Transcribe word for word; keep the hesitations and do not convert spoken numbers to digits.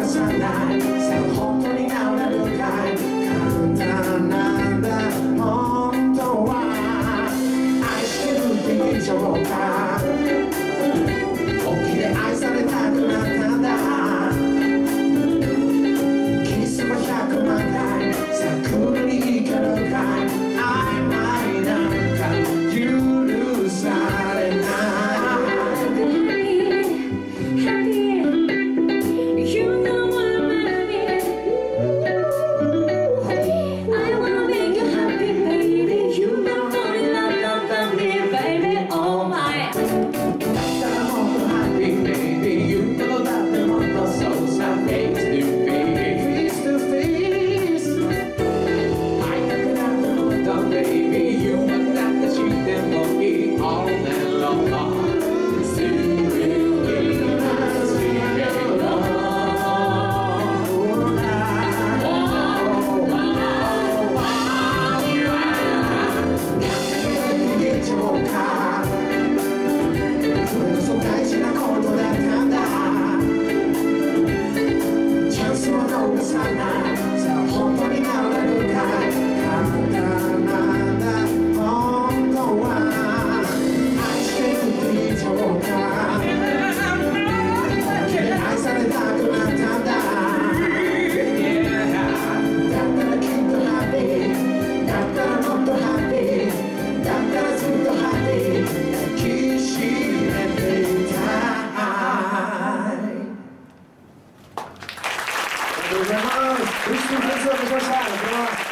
さないさあ本当に治れるかい簡単なんだ本当は愛してるって言っちゃおうか本気で愛されたくなったんだキスもひゃくまんかいさあ来るに行けるかい曖昧なんか許されないありがとうございます。クリスティン・プレスをお願いしました。